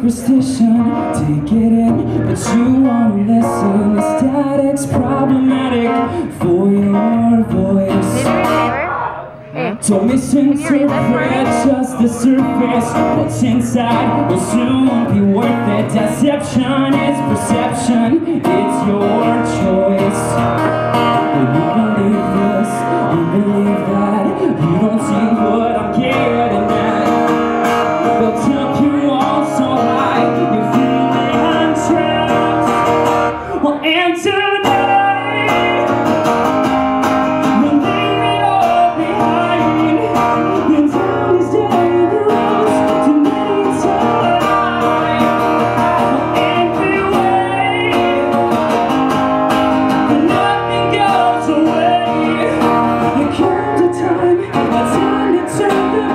superstition, take it in, but you won't listen. The static's problematic for your voice. Don't misinterpret just the surface. What's inside will soon be worth it. Deception is perception, it's your choice. When you believe this, you believe that, you don't see what I'm getting at. They'll jump you all so high, you're feeling trapped. Well, and tonight we'll leave it all behind. The town is dangerous to me tonight. Well, and we wait, but nothing goes away. There comes a time to turn the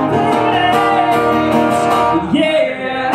page. Yeah.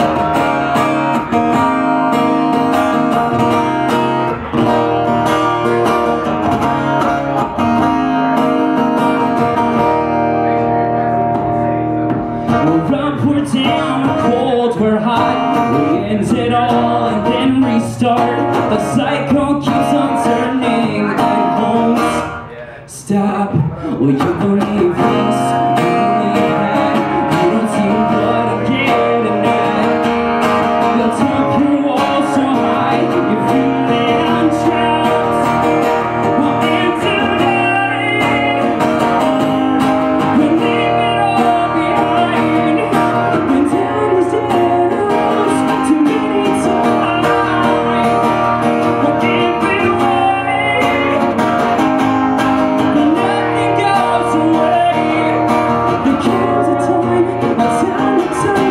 We're up, we're down, we're cold, we're hot. We end it all and then restart. The cycle keeps on turning and won't stop. Will you believe this? You believe that? You don't see what I'm getting at. They'll top you all so high, you're feeling trapped. Well, and tonight we'll leave it all behind. The town is dangerous to me tonight. Well, and we wait, but nothing goes away. There comes a time to turn.